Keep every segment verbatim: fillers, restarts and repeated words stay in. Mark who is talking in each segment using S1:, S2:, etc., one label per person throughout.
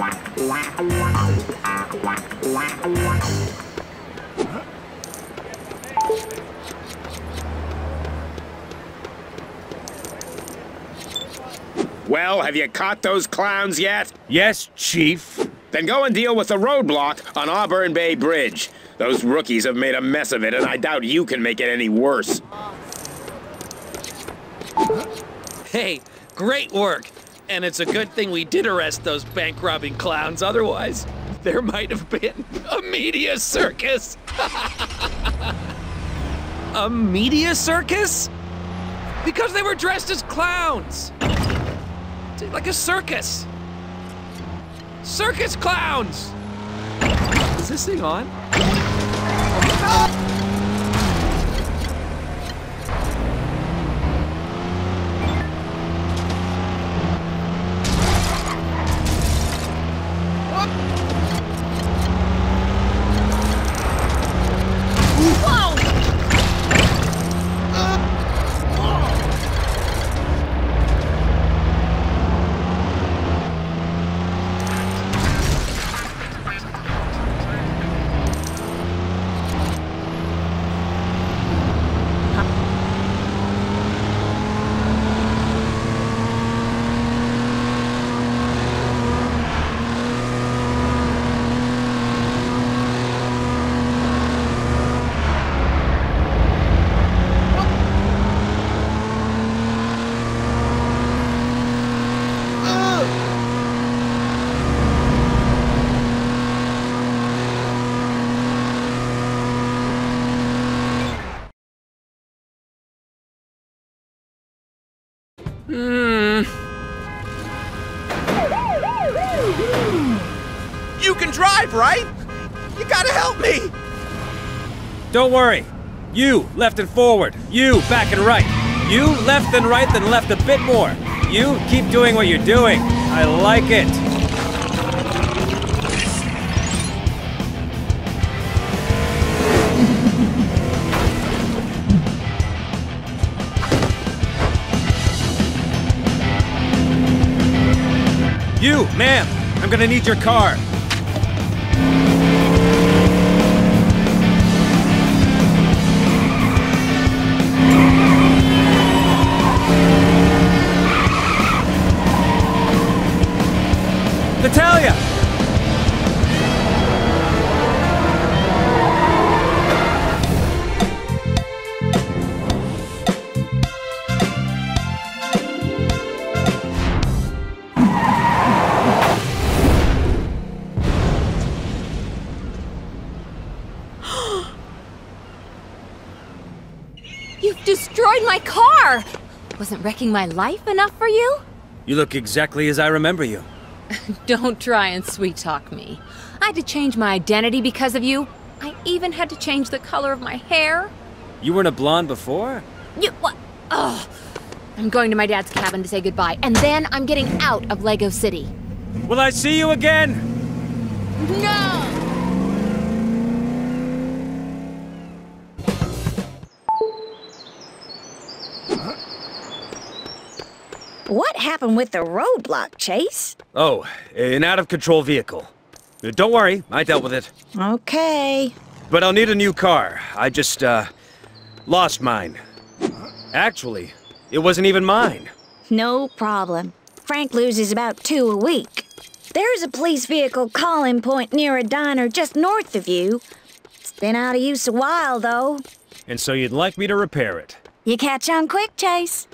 S1: Well, have you caught those clowns yet?
S2: Yes, Chief.
S1: Then go and deal with the roadblock on Auburn Bay Bridge. Those rookies have made a mess of it, and I doubt you can make it any worse.
S3: Hey, great work. And it's a good thing we did arrest those bank-robbing clowns. Otherwise, there might have been a media circus. A media circus? Because they were dressed as clowns. Like a circus. Circus clowns! Is this thing on? Hmm.
S4: You can drive, right? You gotta help me!
S2: Don't worry. You, left and forward. You, back and right. You, left and right, then left a bit more. You, keep doing what you're doing. I like it. You, ma'am, I'm gonna need your car. Natalia!
S5: You've destroyed my car! Wasn't wrecking my life enough for you?
S2: You look exactly as I remember you.
S5: Don't try and sweet-talk me. I had to change my identity because of you. I even had to change the color of my hair.
S2: You weren't a blonde before?
S5: You, what? Ugh. I'm going to my dad's cabin to say goodbye, and then I'm getting out of Lego City.
S2: Will I see you again?
S5: No!
S6: What happened with the roadblock, Chase?
S2: Oh, an out-of-control vehicle. Don't worry, I dealt with it.
S6: Okay.
S2: But I'll need a new car. I just, uh, lost mine. Actually, it wasn't even mine.
S6: No problem. Frank loses about two a week. There's a police vehicle calling point near a diner just north of you. It's been out of use a while, though.
S2: And so you'd like me to repair it?
S6: You catch on quick, Chase.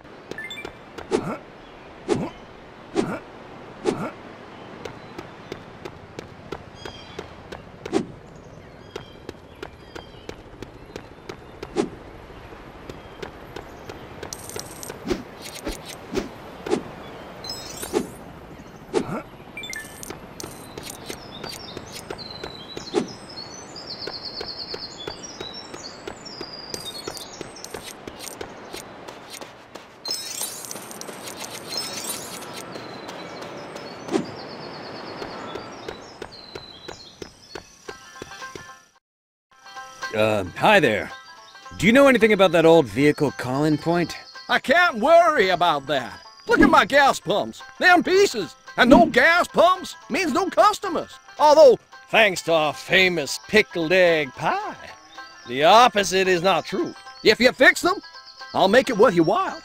S2: Uh, hi there. Do you know anything about that old vehicle call-in point?
S4: I can't worry about that. Look at my gas pumps. Them pieces.
S7: And no gas pumps means no customers. Although, thanks to our famous pickled egg pie, the opposite is not true. If you fix them, I'll make it worth your while.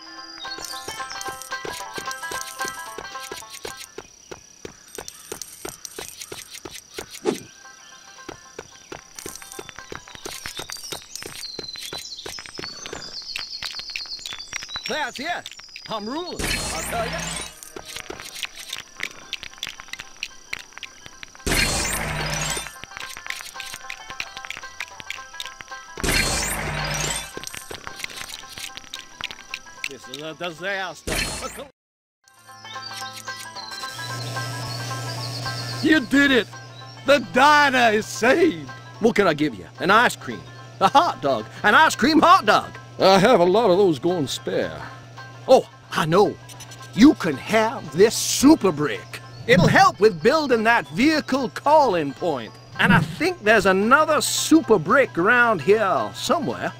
S7: That's it. I'm ruling, I'll tell you. This is a disaster. You did it! The diner is saved! What can I give you? An ice cream? A hot dog? An ice cream hot dog? I have a lot of those going spare. Oh, I know. You can have this super brick. It'll help with building that vehicle calling point. And I think there's another super brick around here somewhere.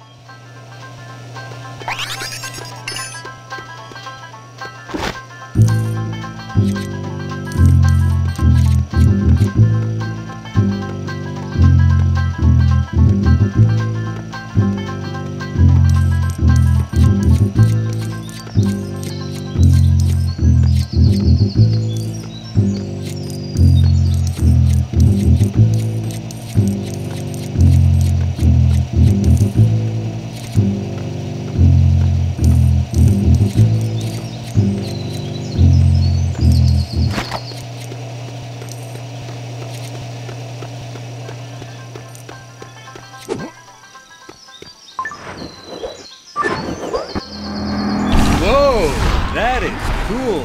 S2: That is cool.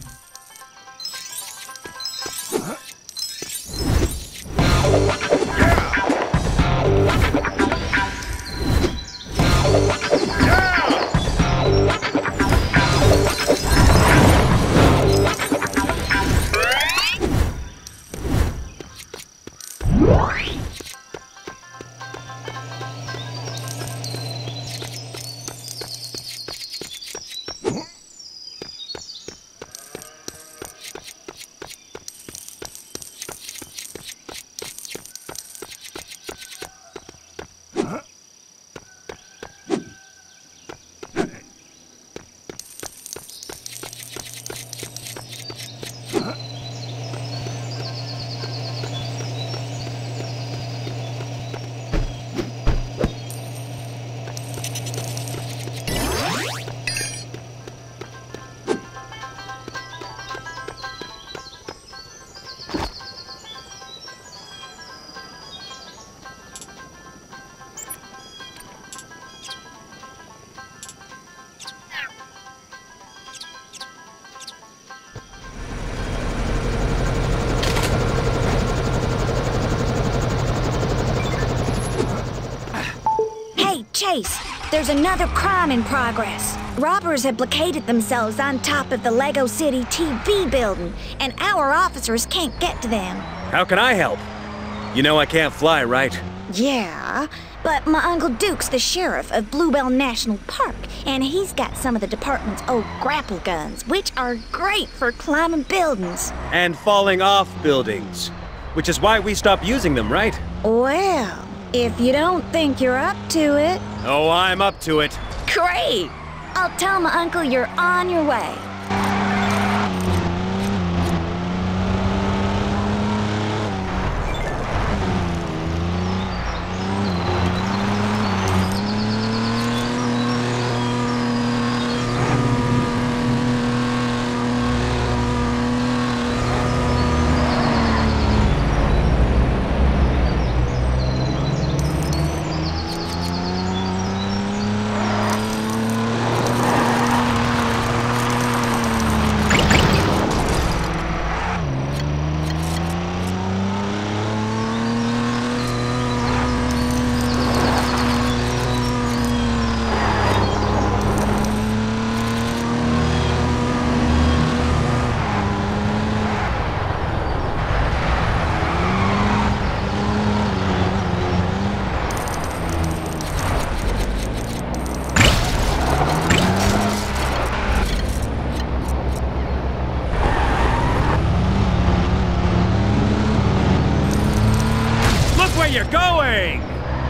S6: Chase, there's another crime in progress. Robbers have blockaded themselves on top of the Lego City T V building, and our officers can't get to them.
S2: How can I help? You know I can't fly, right?
S6: Yeah, but my Uncle Duke's the sheriff of Bluebell National Park, and he's got some of the department's old grapple guns, which are great for climbing buildings.
S2: And falling off buildings. Which is why we stopped using them, right?
S6: Well, if you don't think you're up to it...
S2: Oh, I'm up to it.
S6: Great! I'll tell my uncle you're on your way.
S2: you're going!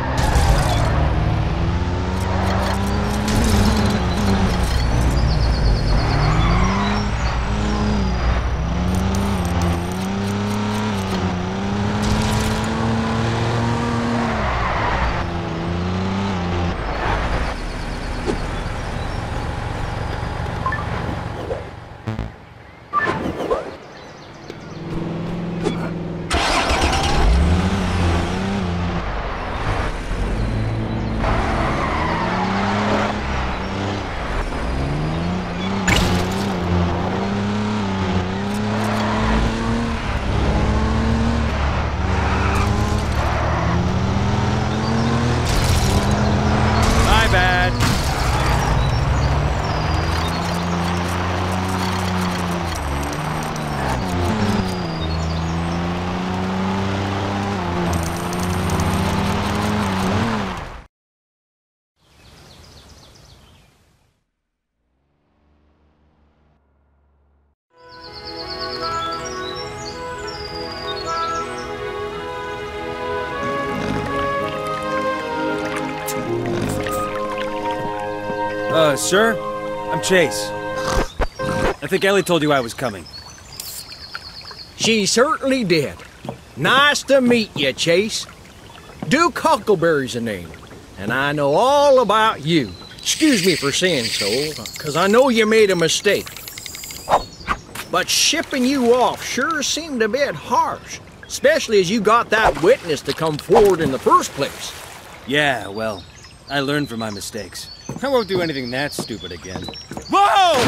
S2: Uh, sir? I'm Chase. I think Ellie told you I was coming.
S7: She certainly did. Nice to meet you, Chase. Duke Huckleberry's the name, and I know all about you. Excuse me for saying so, because I know you made a mistake. But shipping you off sure seemed a bit harsh, especially as you got that witness to come forward in the first place.
S2: Yeah, well, I learned from my mistakes. I won't do anything that stupid again. Whoa!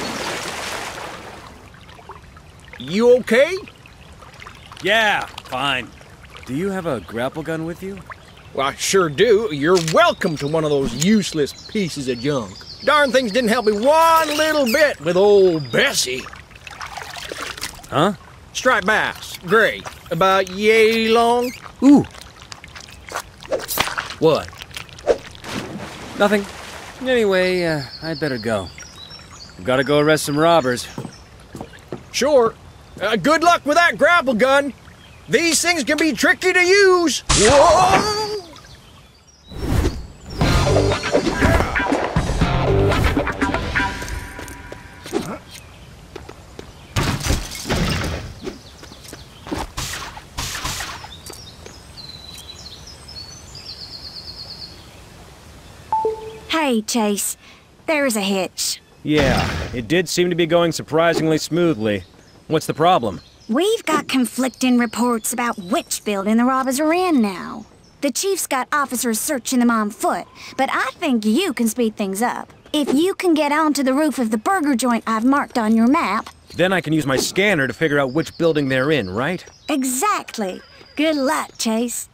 S7: You okay?
S2: Yeah, fine. Do you have a grapple gun with you?
S7: Well, I sure do. You're welcome to one of those useless pieces of junk. Darn things didn't help me one little bit with old Bessie.
S2: Huh?
S7: Striped bass, gray, about yay long.
S2: Ooh.
S7: What?
S2: Nothing. Anyway, uh, I'd better go. I've gotta go arrest some robbers.
S7: Sure. Uh, good luck with that grapple gun. These things can be tricky to use. Whoa!
S6: Hey, Chase. There's a hitch.
S2: Yeah, it did seem to be going surprisingly smoothly. What's the problem?
S6: We've got conflicting reports about which building the robbers are in now. The chief's got officers searching them on foot, but I think you can speed things up. If you can get onto the roof of the burger joint I've marked on your map...
S2: Then I can use my scanner to figure out which building they're in, right?
S6: Exactly. Good luck, Chase.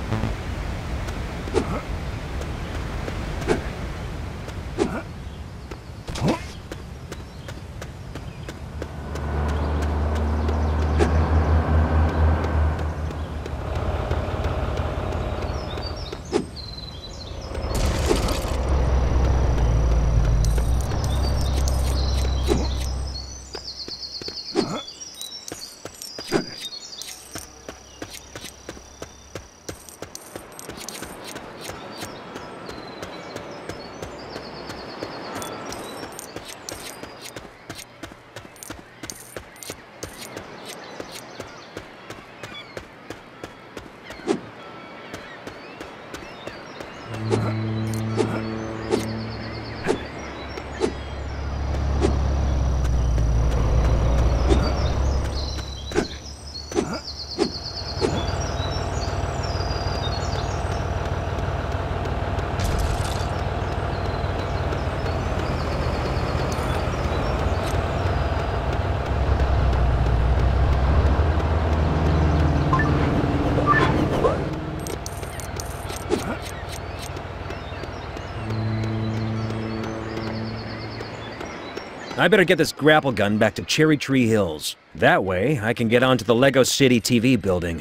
S2: I better get this grapple gun back to Cherry Tree Hills. That way, I can get onto the Lego City T V building.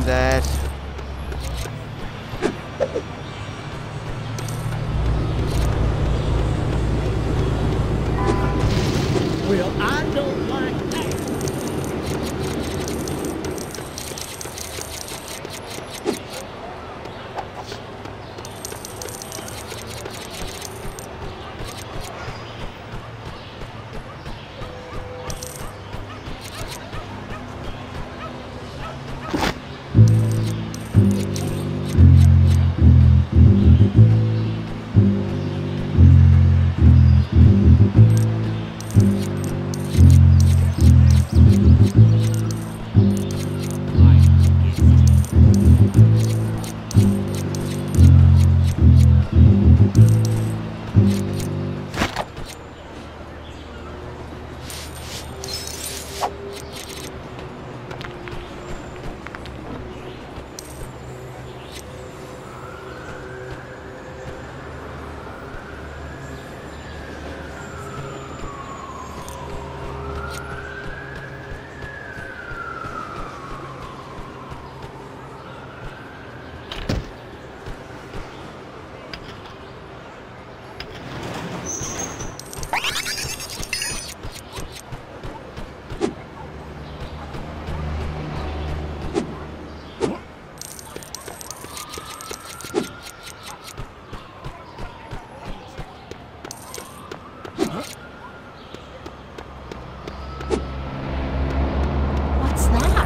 S4: that.
S8: Well, I don't like that.
S5: What's that?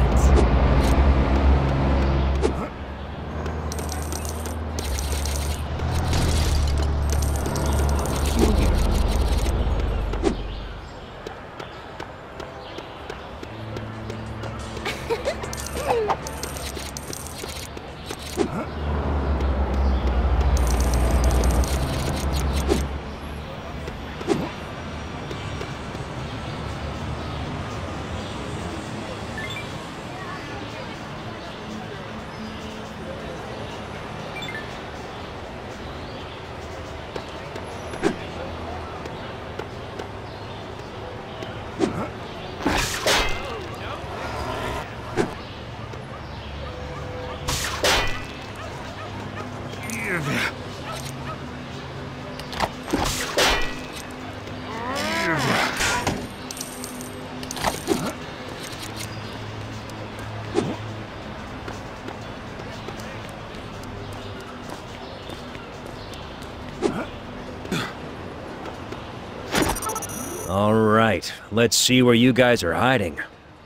S2: All right, let's see where you guys are hiding.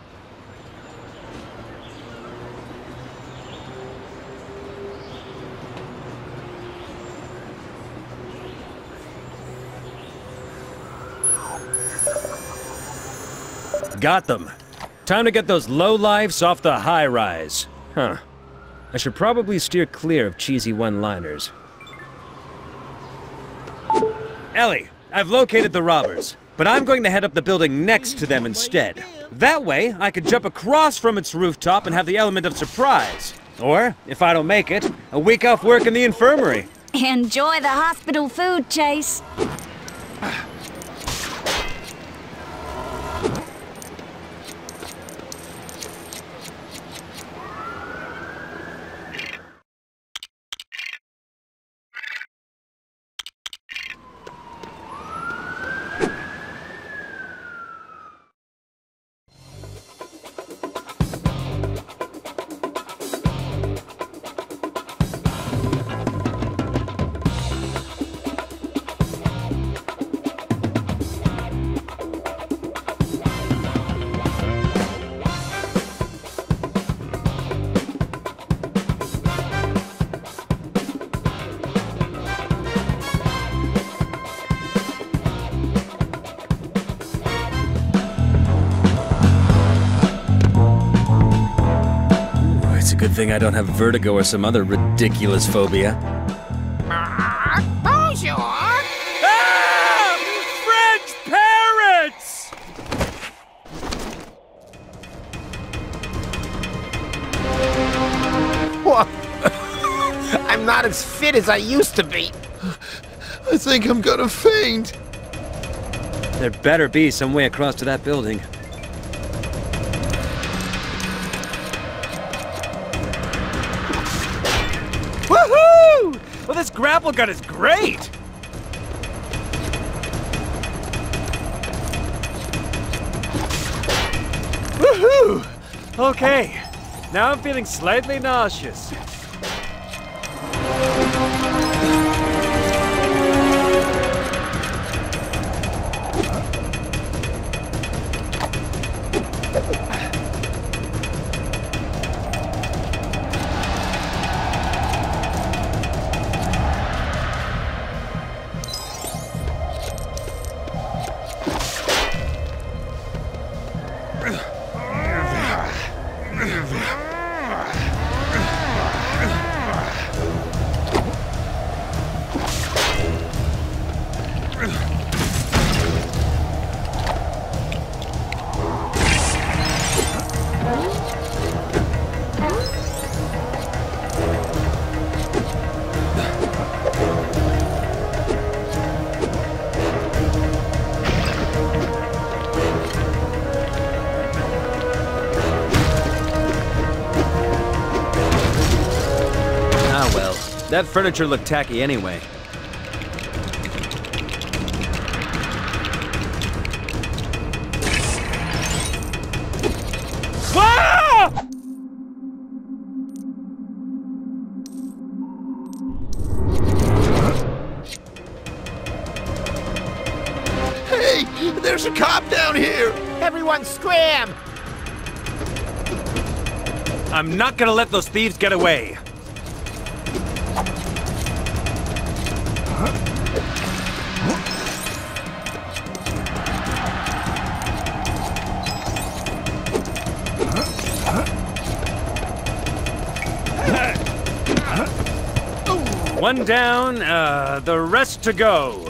S2: Got them. Time to get those lowlifes off the high-rise. Huh. I should probably steer clear of cheesy one-liners. Ellie, I've located the robbers, but I'm going to head up the building next to them instead. That way, I can jump across from its rooftop and have the element of surprise. Or, if I don't make it, a week off work in the infirmary.
S6: Enjoy the hospital food, Chase.
S2: Good thing I don't have vertigo or some other ridiculous phobia.
S8: Bonjour!
S2: Ah! French parrots!
S4: What? I'm not as fit as I used to be. I think I'm gonna faint.
S2: There better be some way across to that building. grapple gun is great! Woohoo! Okay, now I'm feeling slightly nauseous. That furniture looked tacky anyway. Whoa!
S4: Hey, there's a cop down here!
S9: Everyone scram!
S2: I'm not gonna let those thieves get away. One down, uh, the rest to go.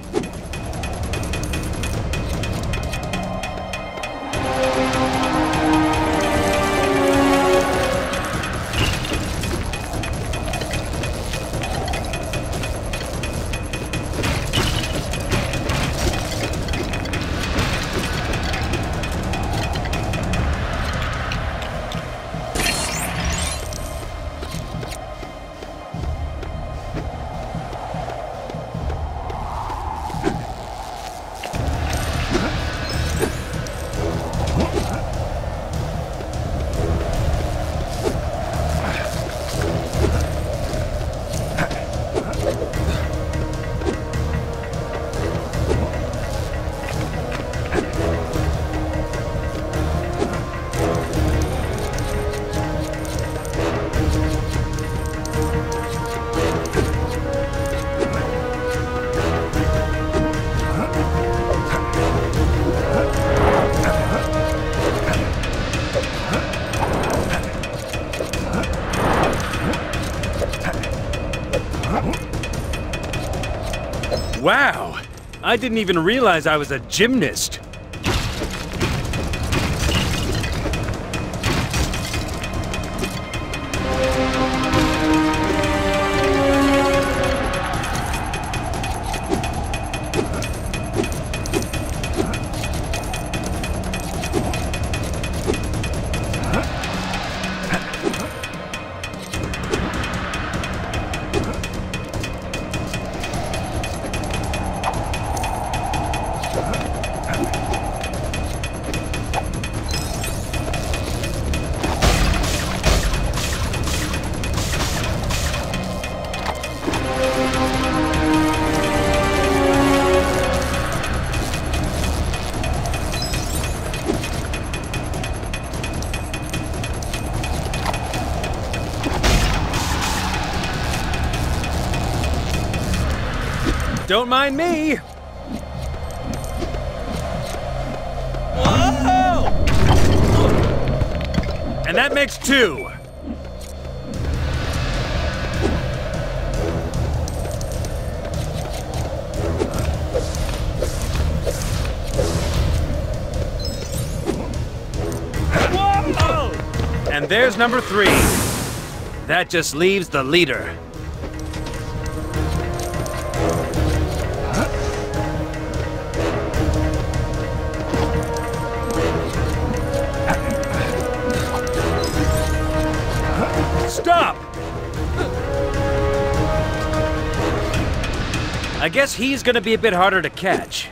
S2: Wow! I didn't even realize I was a gymnast. Don't mind me! Whoa! And that makes two. Whoa! And there's number three. That just leaves the leader. Stop! I guess he's gonna be a bit harder to catch.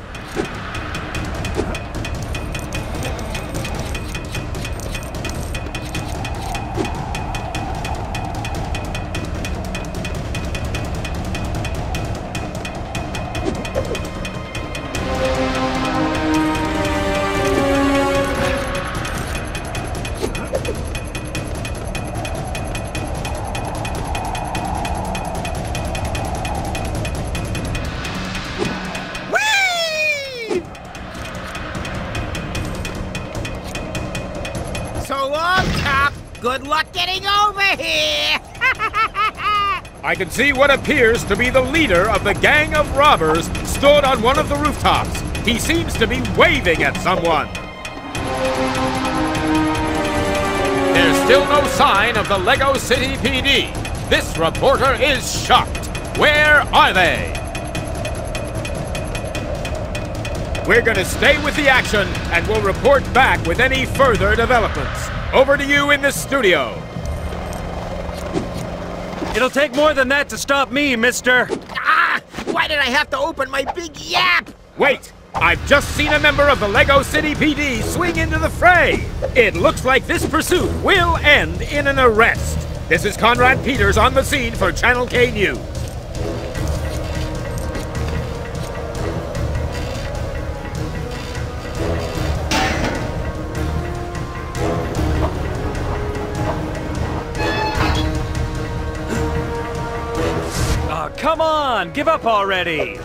S4: So long, cop. Good luck getting over here.
S1: I can see what appears to be the leader of the gang of robbers stood on one of the rooftops. He seems to be waving at someone. There's still no sign of the Lego City P D. This reporter is shocked. Where are they? We're gonna stay with the action, and we'll report back with any further developments. Over to you in the studio.
S2: It'll take more than that to stop me, mister.
S4: Ah! Why did I have to open my big yap?
S1: Wait! I've just seen a member of the Lego City P D swing into the fray. It looks like this pursuit will end in an arrest. This is Conrad Peters on the scene for Channel K News.
S2: Oh, come on! Give up already!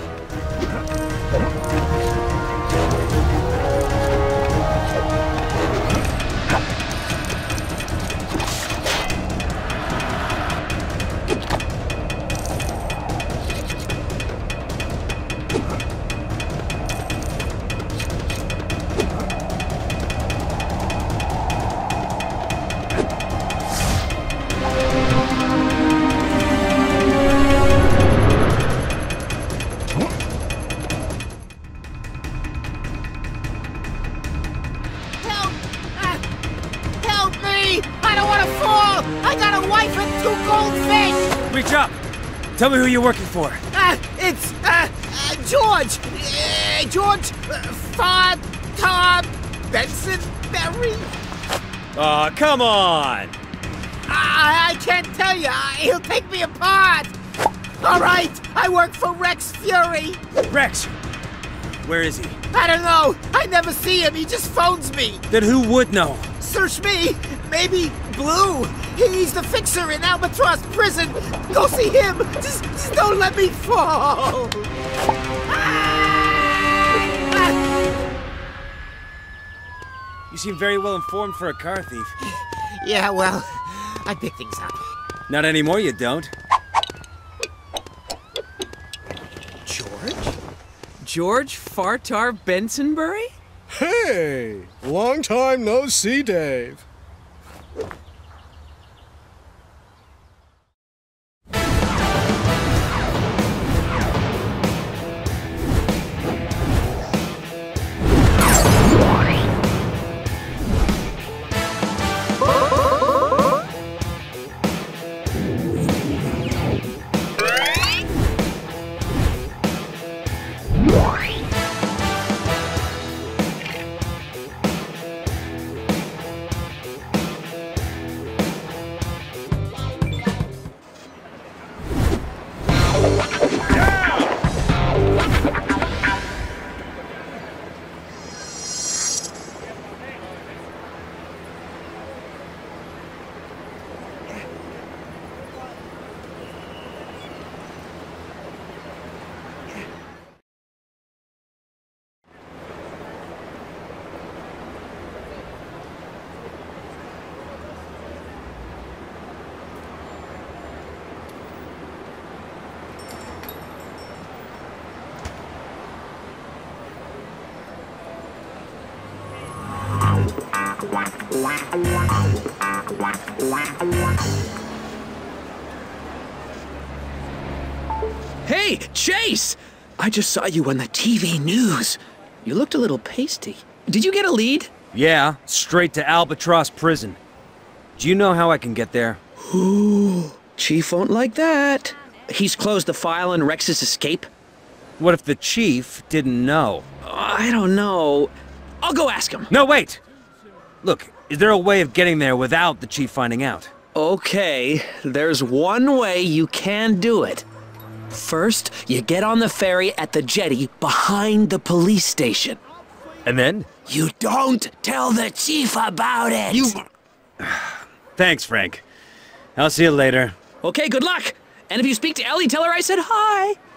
S2: Reach up! Tell me who you're working for.
S4: Uh, it's, uh, uh George! Uh, George uh, Fod Todd Benson Berry?
S2: Aw, oh, come on!
S4: I, I can't tell you. He'll take me apart. All right, I work for Rex Fury.
S2: Rex? Where is he?
S4: I don't know. I never see him. He just phones me.
S2: Then who would know?
S4: Search me. Maybe Blue. He's the fixer in Albatross prison. Go see him. Just, just don't let me fall.
S2: You seem very well informed for a car thief.
S4: Yeah, well, I pick things up.
S2: Not anymore, you don't.
S3: George? George Fartar Bensonbury?
S9: Hey! Long time no see, Dave.
S3: Hey, Chase! I just saw you on the T V news. You looked a little pasty. Did you get a lead?
S2: Yeah, straight to Albatross prison. Do you know how I can get there?
S3: Ooh, Chief won't like that. He's closed the file on Rex's escape?
S2: What if the chief didn't know?
S3: I don't know. I'll go ask him.
S2: No, wait! Look, is there a way of getting there without the chief finding out?
S3: Okay, there's one way you can do it. First, you get on the ferry at the jetty behind the police station.
S2: And then?
S3: You don't tell the chief about it! You...
S2: Thanks, Frank. I'll see you later.
S3: Okay, good luck! And if you speak to Ellie, tell her I said hi!